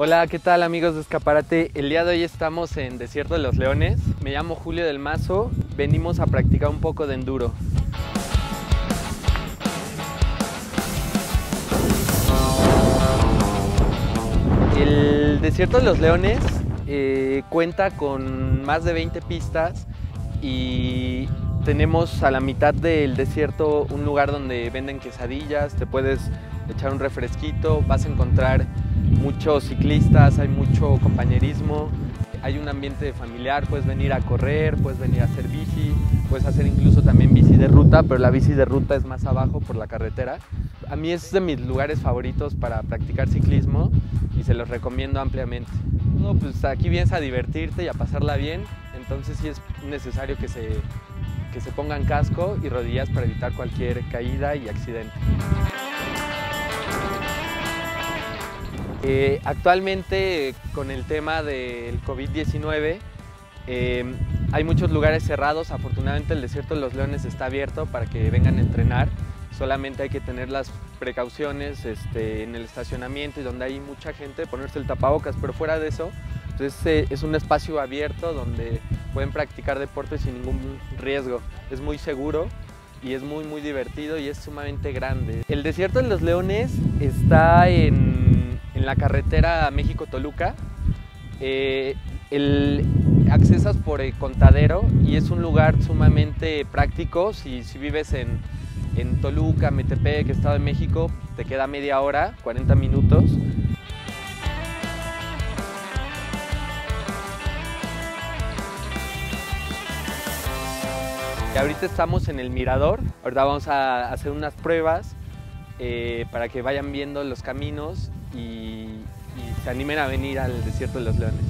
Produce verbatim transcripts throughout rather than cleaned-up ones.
Hola, ¿qué tal amigos de Escaparate? El día de hoy estamos en Desierto de los Leones. Me llamo Julio del Mazo, venimos a practicar un poco de enduro. El Desierto de los Leones eh, cuenta con más de veinte pistas y tenemos a la mitad del desierto un lugar donde venden quesadillas, te puedes echar un refresquito, vas a encontrar muchos ciclistas, hay mucho compañerismo, hay un ambiente familiar, puedes venir a correr, puedes venir a hacer bici, puedes hacer incluso también bici de ruta, pero la bici de ruta es más abajo por la carretera. A mí es de mis lugares favoritos para practicar ciclismo y se los recomiendo ampliamente. No, pues aquí vienes a divertirte y a pasarla bien, entonces sí es necesario que se, que se pongan casco y rodillas para evitar cualquier caída y accidente. Eh, actualmente con el tema del COVID diecinueve eh, hay muchos lugares cerrados. Afortunadamente el Desierto de los Leones está abierto para que vengan a entrenar. Solamente hay que tener las precauciones este, en el estacionamiento y donde hay mucha gente, ponerse el tapabocas, pero fuera de eso pues, eh, es un espacio abierto donde pueden practicar deporte sin ningún riesgo. Es muy seguro y es muy muy divertido y es sumamente grande. El Desierto de los Leones está en, en la carretera México-Toluca. Eh, el, accesas por el Contadero y es un lugar sumamente práctico. Si, si vives en, en Toluca, Metepec, Estado de México, te queda media hora, cuarenta minutos. Y ahorita estamos en el mirador, ahorita vamos a hacer unas pruebas eh, para que vayan viendo los caminos y, y se animen a venir al Desierto de los Leones.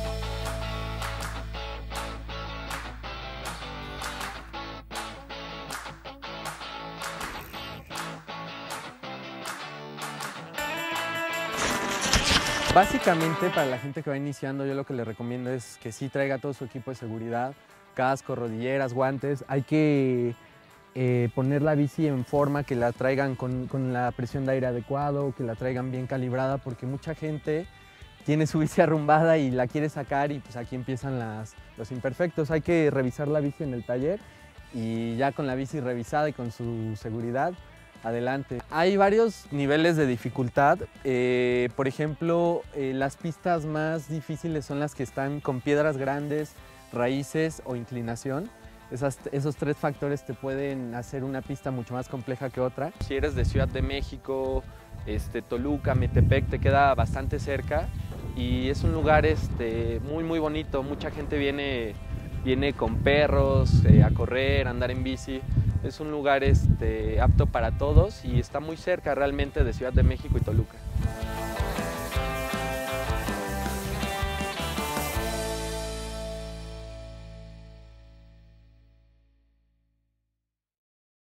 Básicamente para la gente que va iniciando yo lo que les recomiendo es que sí traiga todo su equipo de seguridad, casco, rodilleras, guantes. Hay que eh, poner la bici en forma, que la traigan con, con la presión de aire adecuado, que la traigan bien calibrada, porque mucha gente tiene su bici arrumbada y la quiere sacar y pues aquí empiezan las, los imperfectos. Hay que revisar la bici en el taller y ya con la bici revisada y con su seguridad, adelante. Hay varios niveles de dificultad. Eh, por ejemplo, eh, las pistas más difíciles son las que están con piedras grandes, raíces o inclinación. Esas, esos tres factores te pueden hacer una pista mucho más compleja que otra. Si eres de Ciudad de México, este, Toluca, Metepec, te queda bastante cerca y es un lugar este, muy muy bonito. Mucha gente viene, viene con perros eh, a correr, a andar en bici. Es un lugar este, apto para todos y está muy cerca realmente de Ciudad de México y Toluca.